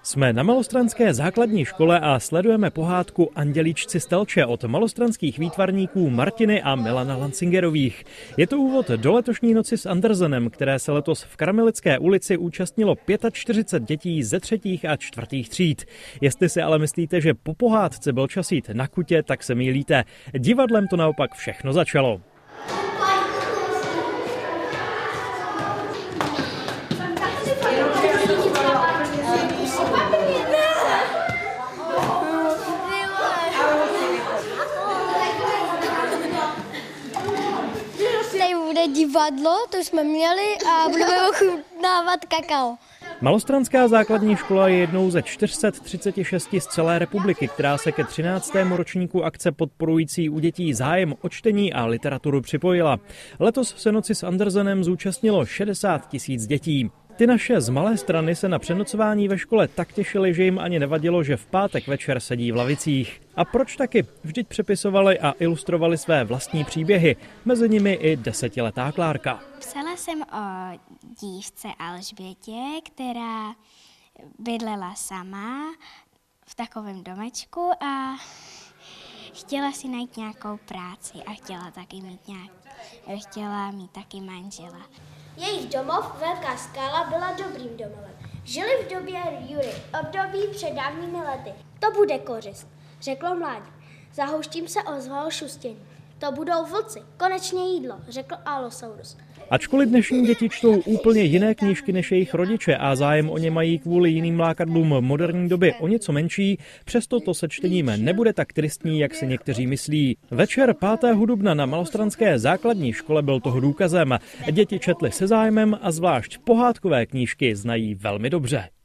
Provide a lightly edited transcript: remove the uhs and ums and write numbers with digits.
Jsme na malostranské základní škole a sledujeme pohádku Andělíčci z Telče od malostranských výtvarníků Martiny a Milana Lancingerových. Je to úvod do letošní noci s Andersenem, které se letos v Karamelické ulici účastnilo 45 dětí ze 3. a 4. tříd. Jestli si ale myslíte, že po pohádce byl čas jít na kutě, tak se mýlíte. Divadlem to naopak všechno začalo. Tady bude divadlo, to jsme měli a budeme ochutnávat kakao. Malostranská základní škola je jednou ze 436 z celé republiky, která se ke 13. ročníku akce podporující u dětí zájem o čtení a literaturu připojila. Letos se noci s Andersenem zúčastnilo 60 000 dětí. Ty naše z Malé Strany se na přenocování ve škole tak těšili, že jim ani nevadilo, že v pátek večer sedí v lavicích. A proč taky? Vždyť přepisovali a ilustrovali své vlastní příběhy, mezi nimi i 10letá Klárka. Psala jsem o dívce Alžbětě, která bydlela sama v takovém domečku a chtěla si najít nějakou práci a chtěla mít taky manžela. Jejich domov, Velká Skála, byla dobrým domovem. Žili v době Jury, období před dávnými lety. To bude kořist, řeklo mládí. Za houštím se ozvalo šustění. To budou vlci, konečně jídlo, řekl Allosaurus. Ačkoliv dnešní děti čtou úplně jiné knížky než jejich rodiče a zájem o ně mají kvůli jiným lákadlům moderní doby o něco menší, přesto to se čtením nebude tak tristní, jak si někteří myslí. Večer 5. dubna na malostranské základní škole byl toho důkazem. Děti četly se zájmem a zvlášť pohádkové knížky znají velmi dobře.